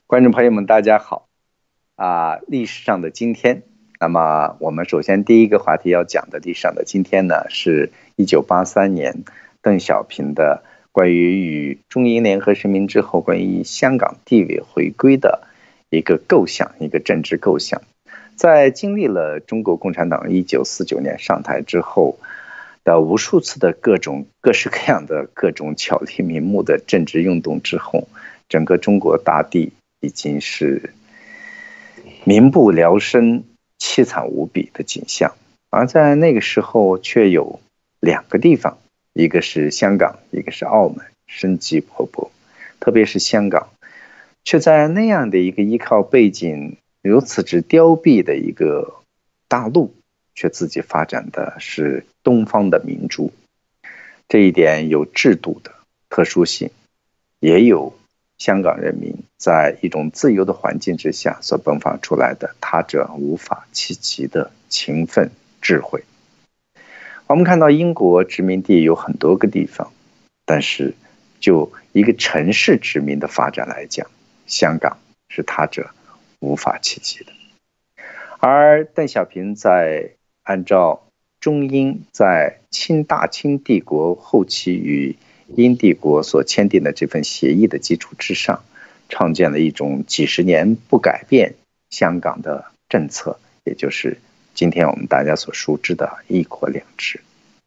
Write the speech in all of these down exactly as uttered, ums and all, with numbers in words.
观众朋友们，大家好！啊，历史上的今天，那么我们首先第一个话题要讲的历史上的今天呢，是一九八三年邓小平的关于与中英联合声明之后关于香港地位回归的一个构想，一个政治构想。在经历了中国共产党一九四九年上台之后的无数次的各种各式各样的各种巧立名目的政治运动之后，整个中国大地已经是民不聊生、凄惨无比的景象。而在那个时候，却有两个地方，一个是香港，一个是澳门，生机勃勃。特别是香港，却在那样的一个依靠背景如此之凋敝的一个大陆，却自己发展的是东方的明珠。这一点有制度的特殊性，也有香港人民在一种自由的环境之下所迸发出来的他者无法企及的勤奋智慧。我们看到英国殖民地有很多个地方，但是就一个城市殖民的发展来讲，香港是他者无法企及的。而邓小平在按照中英在清大清帝国后期与英帝国所签订的这份协议的基础之上，创建了一种几十年不改变香港的政策，也就是今天我们大家所熟知的一国两制。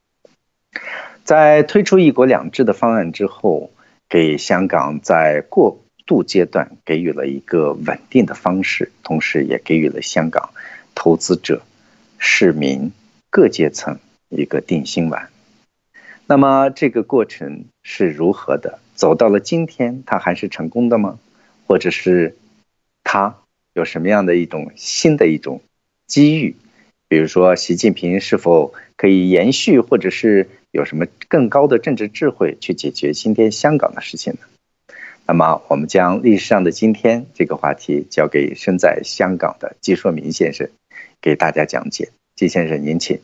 在推出一国两制的方案之后，给香港在过渡阶段给予了一个稳定的方式，同时也给予了香港投资者、市民各阶层一个定心丸。那么这个过程是如何的？走到了今天，它还是成功的吗？或者是它有什么样的一种新的一种机遇？比如说习近平是否可以延续，或者是有什么更高的政治智慧去解决今天香港的事情呢？那么我们将历史上的今天这个话题交给身在香港的季硕民先生给大家讲解。季先生您请。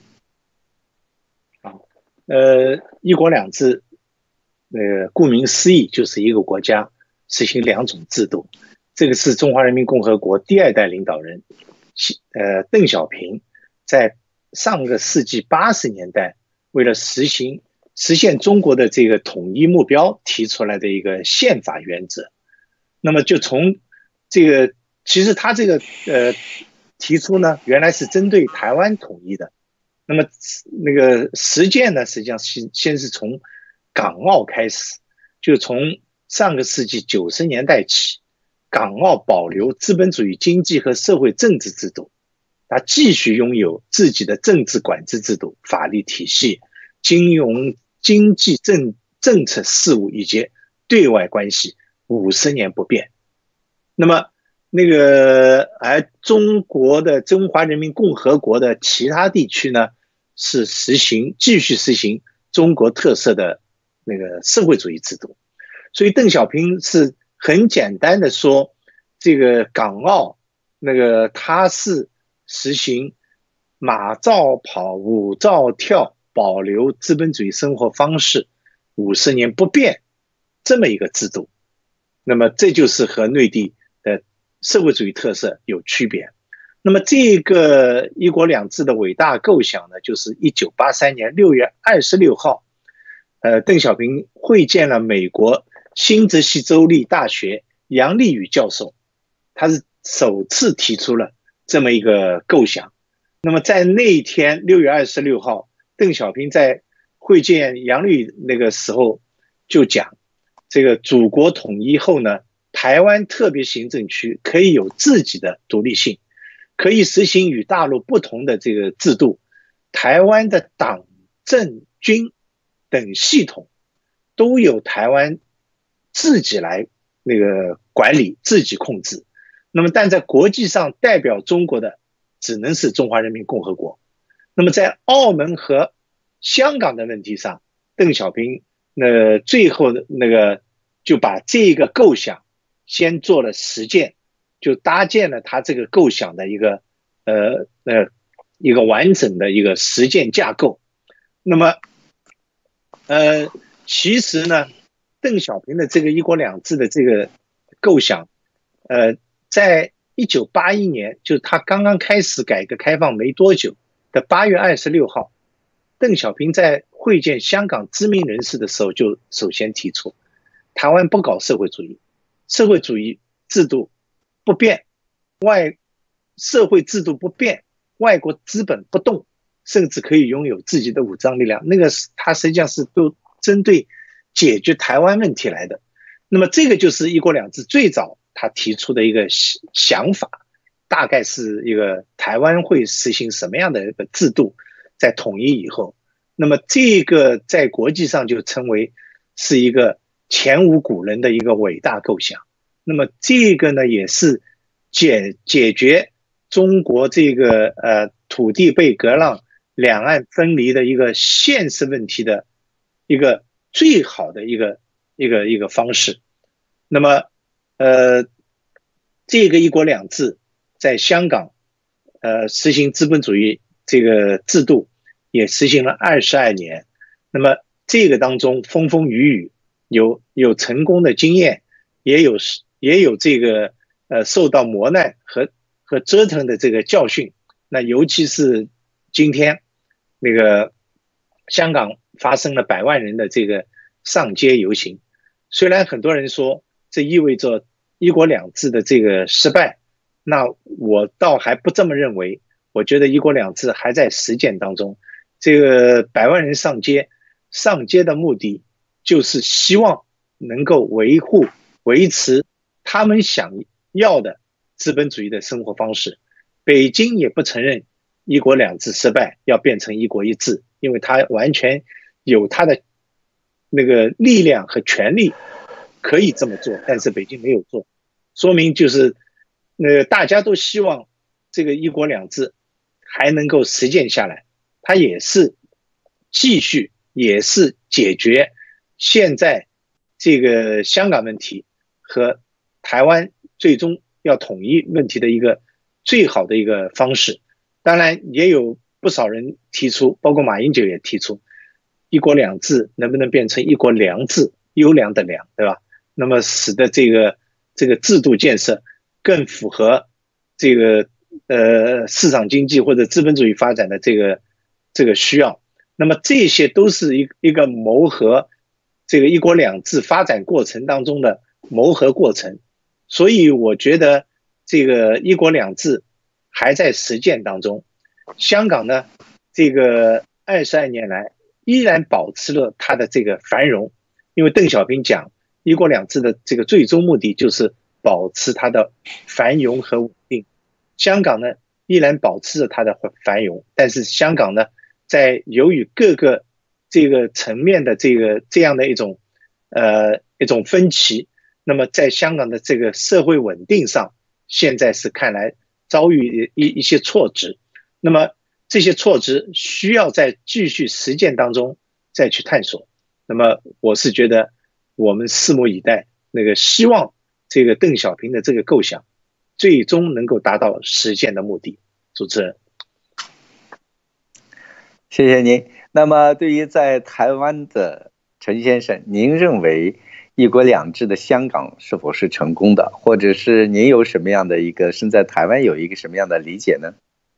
呃，一国两制，呃，顾名思义就是一个国家实行两种制度。这个是中华人民共和国第二代领导人，呃，邓小平在上个世纪八十年代为了实行实现中国的这个统一目标提出来的一个宪法原则。那么就从这个，其实他这个呃提出呢，原来是针对台湾统一的。那么那个实践呢，实际上先先是从港澳开始，就从上个世纪九十年代起，港澳保留资本主义经济和社会政治制度，它继续拥有自己的政治管制制度、法律体系、金融、经济政政策事务以及对外关系五十年不变。那么那个而中国的中华人民共和国的其他地区呢，是实行继续实行中国特色的那个社会主义制度。所以邓小平是很简单的说，这个港澳那个它是实行马照跑，舞照跳，保留资本主义生活方式五十年不变这么一个制度。那么这就是和内地的社会主义特色有区别。那么这个一国两制的伟大构想呢，就是一九八三年六月二十六号，呃，邓小平会见了美国新泽西州立大学杨利宇教授，他是首次提出了这么一个构想。那么在那一天六月二十六号，邓小平在会见杨利宇那个时候就讲，这个祖国统一后呢，台湾特别行政区可以有自己的独立性，可以实行与大陆不同的这个制度，台湾的党政军等系统都由台湾自己来那个管理，自己控制。那么但在国际上代表中国的只能是中华人民共和国。那么在澳门和香港的问题上，邓小平那最后那个就把这个构想先做了实践，就搭建了他这个构想的一个呃呃一个完整的一个实践架构。那么呃其实呢，邓小平的这个一国两制的这个构想， 呃，在一九八一年，就是他刚刚开始改革开放没多久的八月二十六号，邓小平在会见香港知名人士的时候，就首先提出，台湾不搞社会主义，社会主义制度不变，外社会制度不变，外国资本不动，甚至可以拥有自己的武装力量。那个他实际上是都针对解决台湾问题来的。那么这个就是一国两制最早他提出的一个想法，大概是一个台湾会实行什么样的一个制度，在统一以后，那么这个在国际上就称为是一个前无古人的一个伟大构想。那么这个呢，也是解解决中国这个呃土地被割让、两岸分离的一个现实问题的一个最好的一个一个一个方式。那么呃这个一国两制在香港呃实行资本主义这个制度也实行了二十二年。那么这个当中风风雨雨，有有成功的经验，也有也有这个呃受到磨难和和折腾的这个教训。那尤其是今天那个香港发生了百万人的这个上街游行，虽然很多人说这意味着一国两制的这个失败，那我倒还不这么认为。我觉得一国两制还在实践当中。这个百万人上街，上街的目的就是希望能够维护、维持他们想要的资本主义的生活方式。北京也不承认一国两制失败，要变成一国一制，因为他完全有他的那个力量和权力可以这么做，但是北京没有做，说明就是呃大家都希望这个一国两制还能够实践下来，它也是继续，也是解决现在这个香港问题和台湾最终要统一问题的一个最好的一个方式。当然也有不少人提出，包括马英九也提出，一国两制能不能变成一国良制，优良的良，对吧？那么使得这个这个制度建设更符合这个呃市场经济或者资本主义发展的这个这个需要。那么这些都是一一个谋合这个一国两制发展过程当中的谋合过程。所以我觉得这个一国两制还在实践当中。香港呢，这个二十二年来依然保持了它的这个繁荣，因为邓小平讲一国两制的这个最终目的就是保持它的繁荣和稳定。香港呢依然保持着它的繁荣，但是香港呢在由于各个这个层面的这个这样的一种呃一种分歧，那么在香港的这个社会稳定上，现在是看来遭遇一一些挫折。那么这些挫折需要在继续实践当中再去探索。那么我是觉得我们拭目以待，那个希望这个邓小平的这个构想最终能够达到实现的目的。主持人， 谢谢您。那么对于在台湾的陈先生，您认为一国两制的香港是否是成功的，或者是您有什么样的一个身在台湾有一个什么样的理解呢？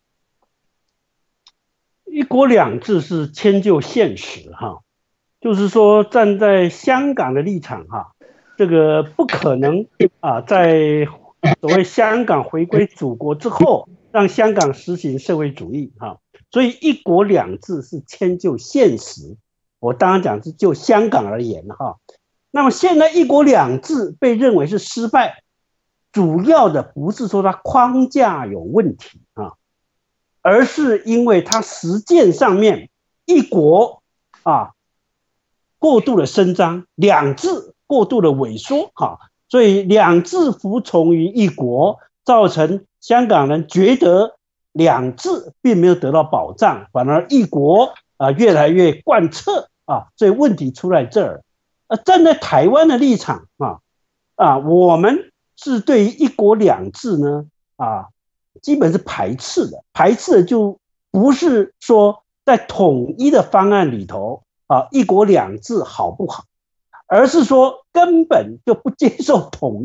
一国两制是迁就现实哈，就是说站在香港的立场哈，这个不可能啊，在所谓香港回归祖国之后，让香港实行社会主义哈，所以一国两制是迁就现实。我当然讲是就香港而言哈，那么现在一国两制被认为是失败，主要的不是说它框架有问题啊。而是因为它实践上面一国啊过度的伸张，两制过度的萎缩哈，所以两制服从于一国，造成香港人觉得两制并没有得到保障，反而一国啊越来越贯彻啊，所以问题出在这儿。呃，站在台湾的立场啊啊，我们是对于一国两制呢啊。基本是排斥的，排斥的就不是说在统一的方案里头啊，一国两制好不好，而是说根本就不接受统一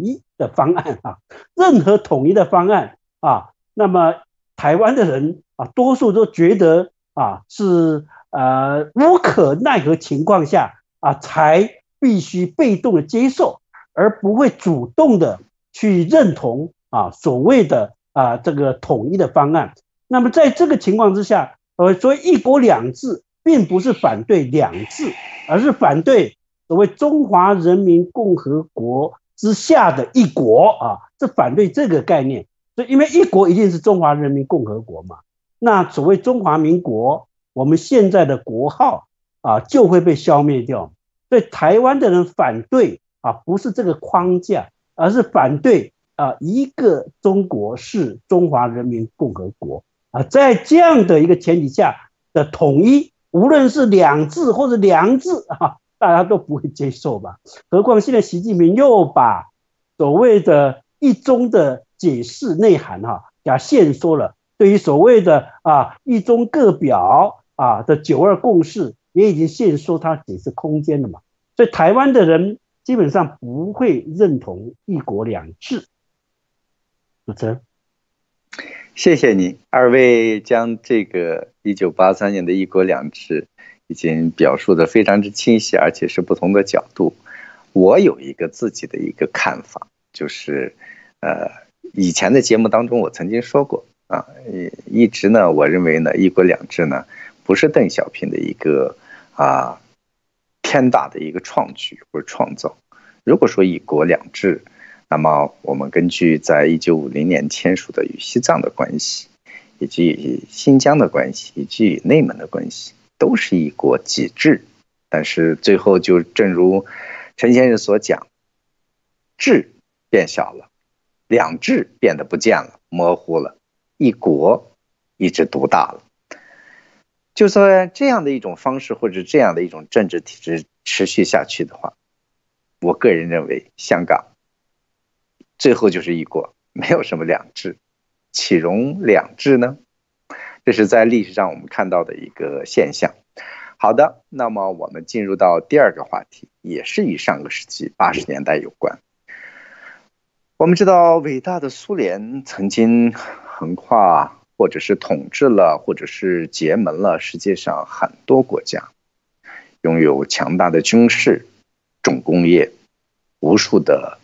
的方案啊，任何统一的方案啊，那么台湾的人啊，多数都觉得啊是呃无可奈何情况下啊才必须被动的接受，而不会主动的去认同啊所谓的啊这个统一的方案。那么在这个情况之下，呃，所谓一国两制，并不是反对两制，而是反对所谓中华人民共和国之下的一国啊，是反对这个概念。所以，因为一国一定是中华人民共和国嘛，那所谓中华民国，我们现在的国号啊就会被消灭掉。所以，台湾的人反对啊，不是这个框架，而是反对啊一个中国是中华人民共和国。啊，在这样的一个前提下的统一，无论是两制或者良制啊，大家都不会接受吧？何况现在习近平又把所谓的一中的解释内涵哈，给限缩了。对于所谓的啊一中各表啊的九二共识，也已经限缩它解释空间了嘛。所以台湾的人基本上不会认同一国两制。主持人。 谢谢你，二位将这个一九八三年的一国两制已经表述的非常之清晰，而且是不同的角度。我有一个自己的一个看法，就是呃，以前的节目当中我曾经说过啊，一直呢，我认为呢，一国两制呢不是邓小平的一个啊天大的一个创举或者创造。如果说一国两制，那么我们根据在一九五零年签署的与西藏的关系，以及与新疆的关系，以及与内蒙的关系，都是一国几制。但是最后就正如陈先生所讲，制变小了，两制变得不见了，模糊了，一国一直独大了。就算这样的一种方式或者这样的一种政治体制持续下去的话，我个人认为香港最后就是一国，没有什么两制，岂容两制呢？这是在历史上我们看到的一个现象。好的，那么我们进入到第二个话题，也是与上个世纪八十年代有关。我们知道伟大的苏联曾经横跨或者是统治了或者是结盟了世界上很多国家，拥有强大的军事、重工业、无数的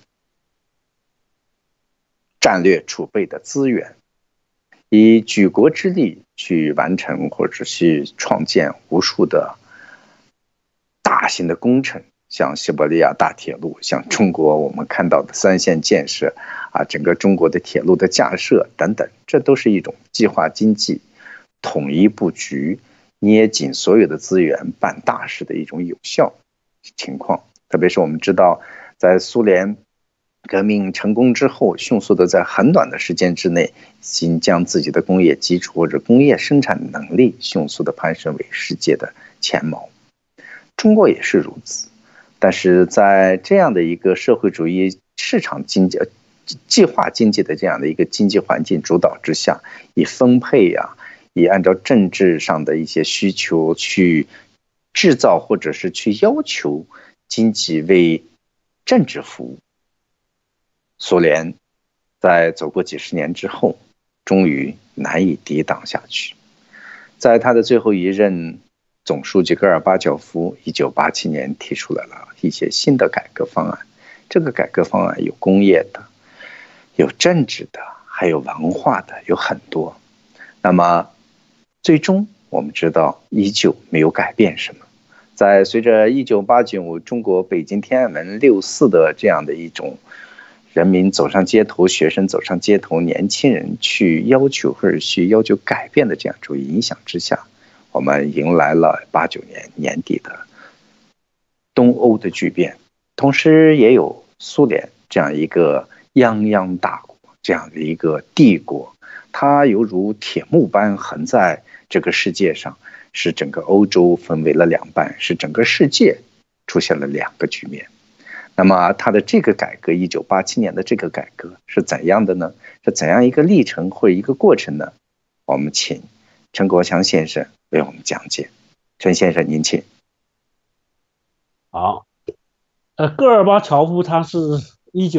战略储备的资源，以举国之力去完成或者去创建无数的大型的工程，像西伯利亚大铁路，像中国我们看到的三线建设啊，整个中国的铁路的架设等等，这都是一种计划经济、统一布局、捏紧所有的资源办大事的一种有效情况。特别是我们知道，在苏联革命成功之后，迅速的在很短的时间之内，新将自己的工业基础或者工业生产能力迅速的攀升为世界的前茅。中国也是如此，但是在这样的一个社会主义市场经济、计划经济的这样的一个经济环境主导之下，以分配呀、啊，以按照政治上的一些需求去制造或者是去要求经济为政治服务。苏联在走过几十年之后，终于难以抵挡下去。在他的最后一任总书记戈尔巴乔夫一九八七年提出来了一些新的改革方案。这个改革方案有工业的，有政治的，还有文化的，有很多。那么最终我们知道依旧没有改变什么。在随着一九八九中国北京天安门六四的这样的一种人民走上街头，学生走上街头，年轻人去要求或者去要求改变的这样一种影响之下，我们迎来了八九年年底的东欧的巨变，同时也有苏联这样一个泱泱大国，这样的一个帝国，它犹如铁幕般横在这个世界上，使整个欧洲分为了两半，使整个世界出现了两个局面。那么它的这个改革，一九八七年的这个改革是怎样的呢？是怎样一个历程或者一个过程呢？我们请陈国强先生为我们讲解。陈先生，您请。 好，呃，戈尔巴乔夫他是一九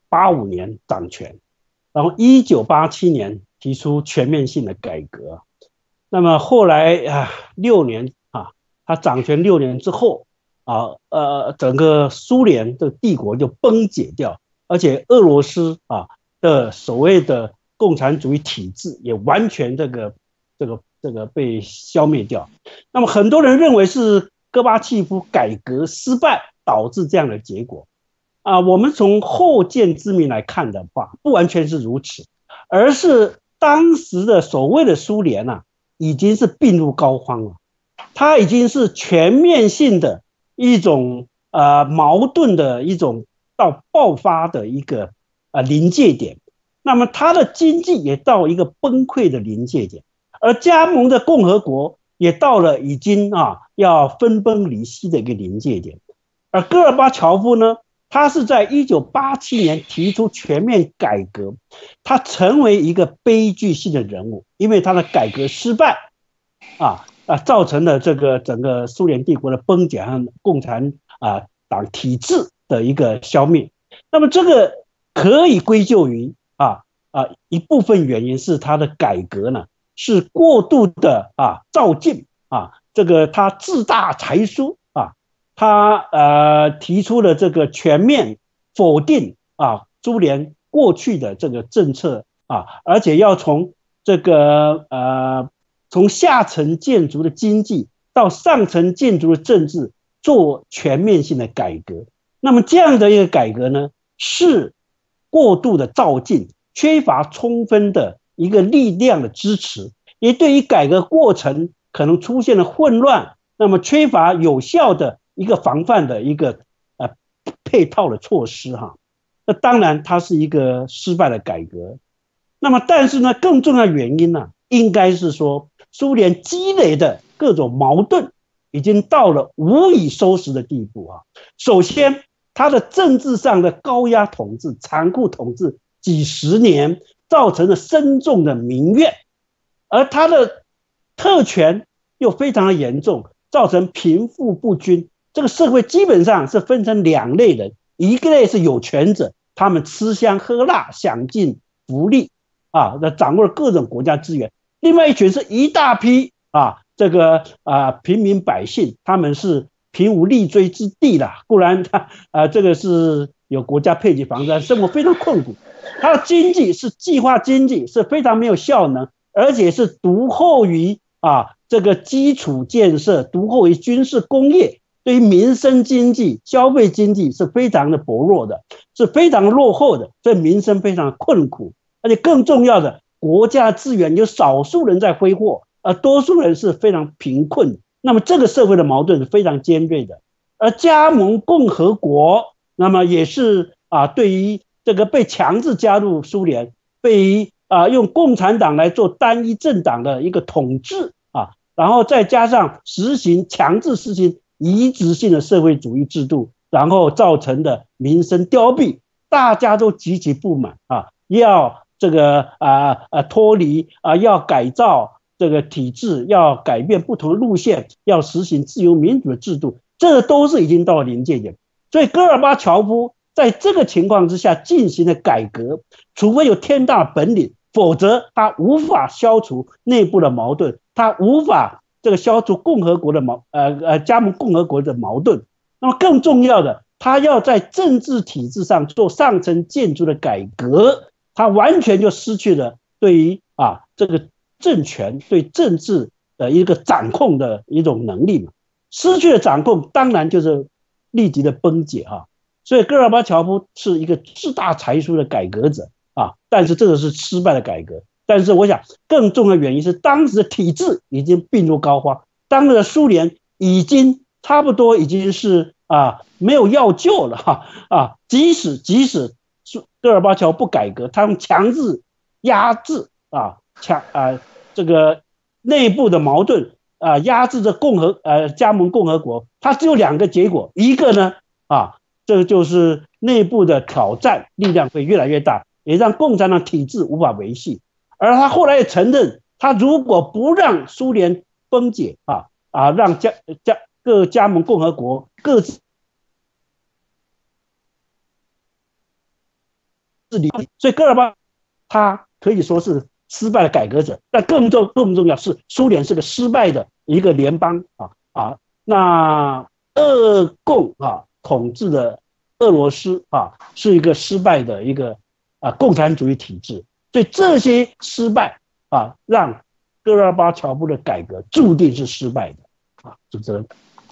八五年掌权，然后一九八七年提出全面性的改革。那么后来啊，六年啊，他掌权六年之后啊，呃，整个苏联的帝国就崩解掉，而且俄罗斯啊的所谓的共产主义体制也完全这个这个这个被消灭掉。那么很多人认为是戈巴契夫改革失败导致这样的结果啊，我们从后见之明来看的话，不完全是如此，而是当时的所谓的苏联啊，已经是病入膏肓了，它已经是全面性的一种呃矛盾的一种到爆发的一个呃临界点，那么它的经济也到一个崩溃的临界点，而加盟的共和国也到了已经啊要分崩离析的一个临界点，而戈尔巴乔夫呢，他是在一九八七年提出全面改革，他成为一个悲剧性的人物，因为他的改革失败啊啊，造成了这个整个苏联帝国的崩解和共产啊党体制的一个消灭。那么这个可以归咎于啊啊一部分原因是他的改革呢是过度的啊躁进啊，这个他自大才疏啊，他呃提出了这个全面否定啊苏联过去的这个政策啊，而且要从这个呃从下层建筑的经济到上层建筑的政治做全面性的改革。那么这样的一个改革呢，是过度的躁进，缺乏充分的一个力量的支持，也对于改革过程可能出现了混乱，那么缺乏有效的一个防范的一个呃配套的措施哈。那当然它是一个失败的改革。那么但是呢，更重要的原因呢，应该是说苏联积累的各种矛盾已经到了无以收拾的地步啊。首先它的政治上的高压统治、残酷统治几十年，造成了深重的民怨，而它的特权又非常的严重，造成贫富不均。这个社会基本上是分成两类人，一个类是有权者，他们吃香喝辣，享尽福利啊，掌握了各种国家资源；另外一群是一大批啊，这个啊平民百姓，他们是贫无立锥之地啦，固然他啊这个是有国家配给房子，生活非常困苦。他的经济是计划经济，是非常没有效能，而且是独后于啊这个基础建设，独后于军事工业，对于民生经济、消费经济是非常的薄弱的，是非常落后的，所以民生非常困苦。而且更重要的，国家资源有少数人在挥霍，而多数人是非常贫困的。那么这个社会的矛盾是非常尖锐的。而加盟共和国，那么也是啊，对于这个被强制加入苏联，被啊用共产党来做单一政党的一个统治啊，然后再加上实行强制实行移植性的社会主义制度，然后造成的民生凋敝，大家都极其不满啊，要这个啊啊脱离啊，要改造这个体制，要改变不同的路线，要实行自由民主的制度，这都是已经到了临界点。所以戈尔巴乔夫在这个情况之下进行了改革，除非有天大本领，否则他无法消除内部的矛盾，他无法这个消除共和国的矛呃呃加盟共和国的矛盾。那么更重要的，他要在政治体制上做上层建筑的改革，他完全就失去了对于啊这个政权对政治的一个掌控的一种能力嘛，失去了掌控，当然就是立即的崩解哈。所以戈尔巴乔夫是一个志大才疏的改革者啊，但是这个是失败的改革。但是我想更重要的原因是当时的体制已经病入膏肓，当时的苏联已经差不多已经是啊没有药救了哈啊，即使即使戈尔巴乔夫不改革，他用强制压制啊强啊这个内部的矛盾啊压制着共和呃加盟共和国，它只有两个结果，一个呢啊这就是内部的挑战力量会越来越大，也让共产党体制无法维系。而他后来也承认，他如果不让苏联崩解啊啊，让加加各加盟共和国各自理，所以戈尔巴他可以说是失败的改革者，但更重更重要是苏联是个失败的一个联邦啊啊，那俄共啊统治的俄罗斯啊是一个失败的一个啊共产主义体制，所以这些失败啊让戈尔巴乔夫的改革注定是失败的啊，主持人。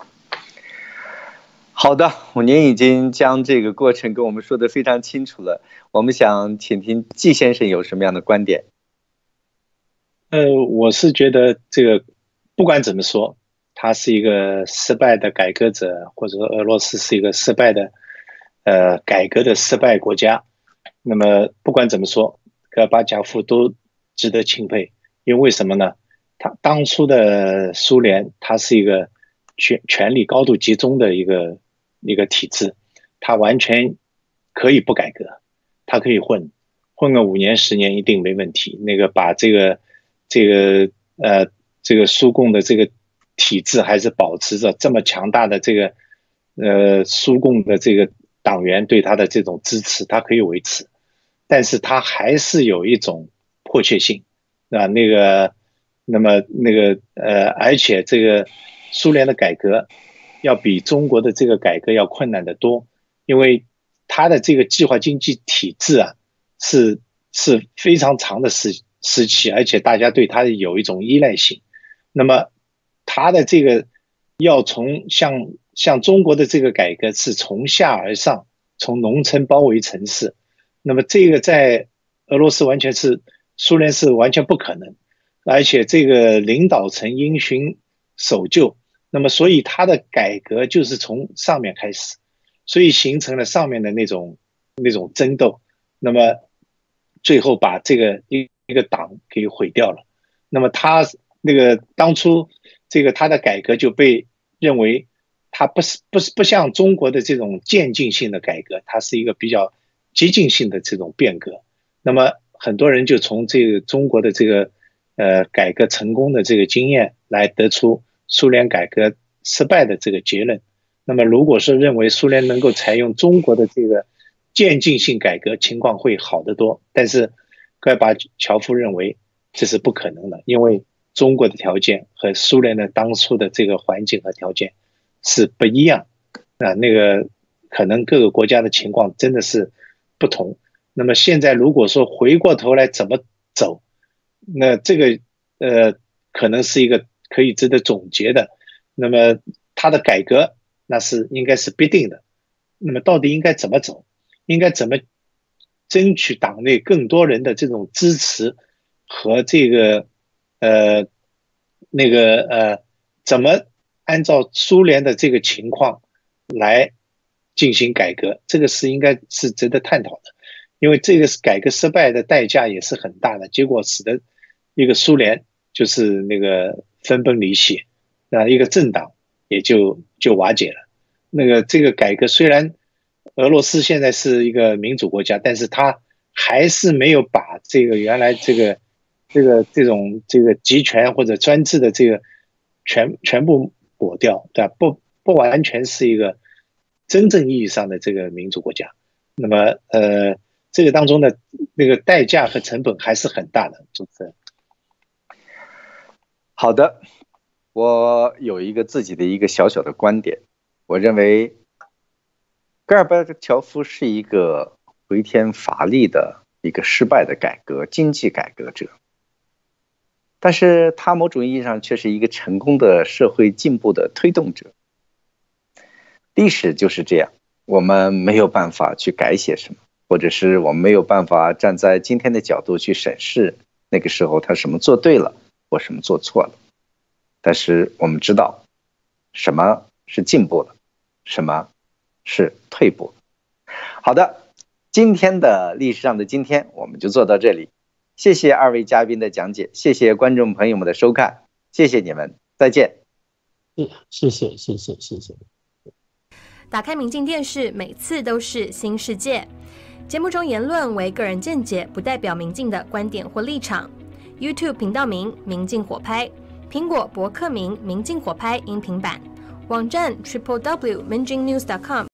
好的，您已经将这个过程跟我们说得非常清楚了。我们想请听季先生有什么样的观点？ 呃，我是觉得这个不管怎么说，他是一个失败的改革者，或者说俄罗斯是一个失败的呃改革的失败国家。那么不管怎么说，戈尔巴乔夫都值得钦佩，因为为什么呢？他当初的苏联，它是一个权权力高度集中的一个。一个体制，他完全可以不改革，他可以混，混个五年十年一定没问题。那个把这个这个呃这个苏共的这个体制还是保持着这么强大的这个呃苏共的这个党员对他的这种支持，他可以维持，但是他还是有一种迫切性啊，那个那么那个呃，而且这个苏联的改革。要比中国的这个改革要困难得多，因为它的这个计划经济体制啊，是是非常长的时时期，而且大家对它有一种依赖性。那么它的这个要从像像中国的这个改革是从下而上，从农村包围城市，那么这个在俄罗斯完全是苏联是完全不可能，而且这个领导层因循守旧。那么，所以他的改革就是从上面开始，所以形成了上面的那种那种争斗，那么最后把这个一一个党给毁掉了。那么他那个当初这个他的改革就被认为他不是不是不像中国的这种渐进性的改革，它是一个比较激进性的这种变革。那么很多人就从这个中国的这个呃改革成功的这个经验来得出。苏联改革失败的这个结论，那么如果是认为苏联能够采用中国的这个渐进性改革，情况会好得多。但是戈尔巴乔夫认为这是不可能的，因为中国的条件和苏联的当初的这个环境和条件是不一样啊，那个可能各个国家的情况真的是不同。那么现在如果说回过头来怎么走，那这个呃可能是一个。可以值得总结的，那么他的改革那是应该是必定的。那么到底应该怎么走？应该怎么争取党内更多人的这种支持和这个呃那个呃怎么按照苏联的这个情况来进行改革？这个是应该是值得探讨的，因为这个是改革失败的代价也是很大的，结果使得一个苏联就是那个。分崩离析，那一个政党也就就瓦解了。那个这个改革虽然俄罗斯现在是一个民主国家，但是它还是没有把这个原来这个这个这种这个集权或者专制的这个全全部抹掉，对吧？不不完全是一个真正意义上的这个民主国家。那么呃，这个当中的那个代价和成本还是很大的，主持人。 好的，我有一个自己的一个小小的观点，我认为戈尔巴乔夫是一个回天乏力的一个失败的改革经济改革者，但是他某种意义上却是一个成功的社会进步的推动者。历史就是这样，我们没有办法去改写什么，或者是我们没有办法站在今天的角度去审视那个时候他什么做对了或什么做错了，但是我们知道什么是进步了，什么是退步了。好的，今天的历史上的今天我们就做到这里，谢谢二位嘉宾的讲解，谢谢观众朋友们的收看，谢谢你们，再见。 谢谢谢谢谢谢。 打开明镜电视，每次都是新世界。节目中言论为个人见解，不代表明镜的观点或立场。YouTube 频道名明镜火拍，苹果博客名明镜火拍音频版，网站 triple w 明镜 news dot com。